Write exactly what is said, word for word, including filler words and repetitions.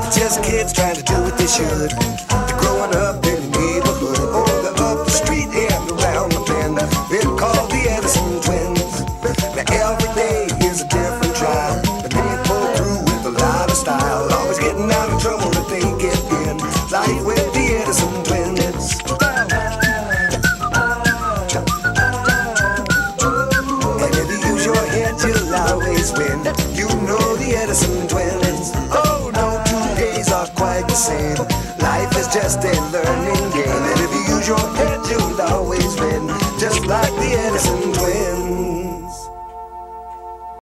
Just kids trying to do what they should. They're growing up in the neighborhood, or they're up the street and around the bend. They're called the Edison twins. Now every day is a different trial, but they pull through with a lot of style. Always getting out of trouble that they get in. Life with the Edison twins. And if you use your head, you'll always win. You know the Edison twins. Oh no, two days are quite the same. Life is just a learning game.